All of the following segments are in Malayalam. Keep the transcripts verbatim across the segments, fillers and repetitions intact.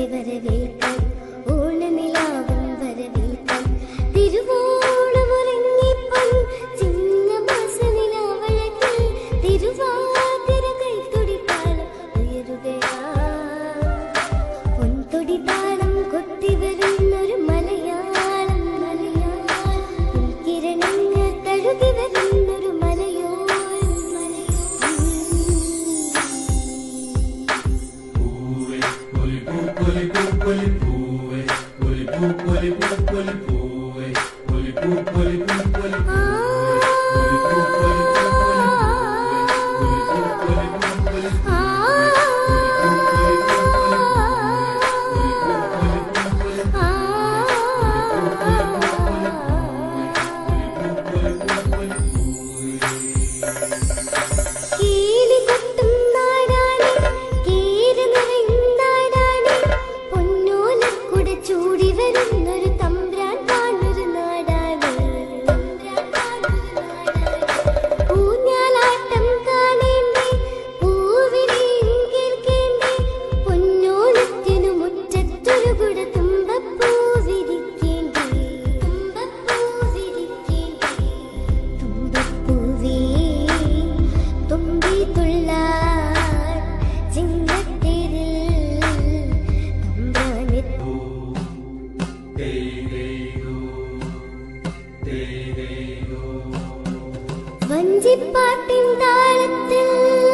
വഞ്ചിപ്പാട്ടിൻ താളത്തിൽ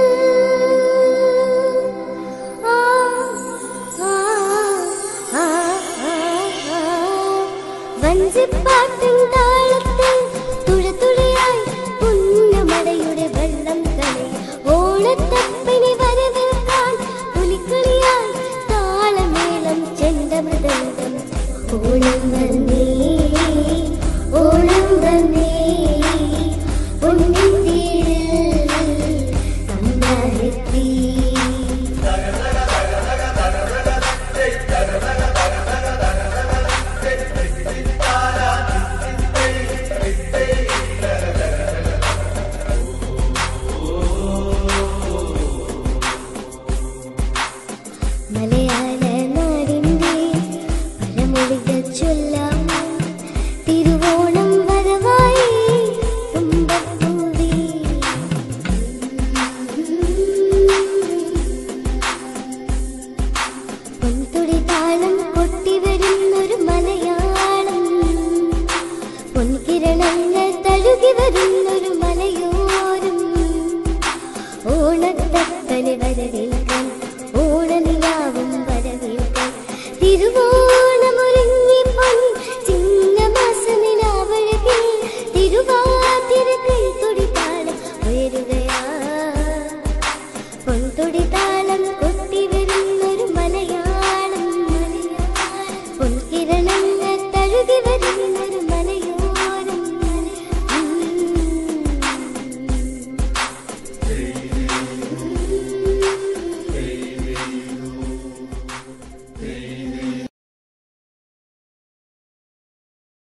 വഞ്ചിപ്പാട്ടിൻ താളത്തിൽ തുഴതുഴയായി പുന്നമടയുടെ വെള്ളം കളി ഓണത്തപ്പനെ വരവേൽക്കാൻ പുലിക്കളിയായി താളമേളം ചെണ്ടമൃദംഗം ഓണം വന്നേ ഓണം വന്നേ മലയാള നാടിന്റെ പഴമൊഴികൾ ചൊല്ലാം തിരുവോണം വരവായി തുമ്പപ്പൂവി പൊൻതുടി താളം പൊട്ടിവരുന്നൊരു മലയാളം പൊൻകിരണങ്ങൾ തഴുകി വരുന്നൊരു മലയോരം ഓണത്തപ്പനെ വരവേൽക്കാൻ ഓണനിലാവും വരവേൽക്കാൻ തിരുവോണമൊരുങ്ങി പൊൻ ചിങ്ങമാസനിലാവഴകിൽ തിരുവാതിര കൈത്തൊടി താളം ഉയരുകയാ പൊൻതൊടി താളം കൊട്ടി വരുന്നൊരു മലയാളം പൊൻകിരണങ്ങൾ തഴുകി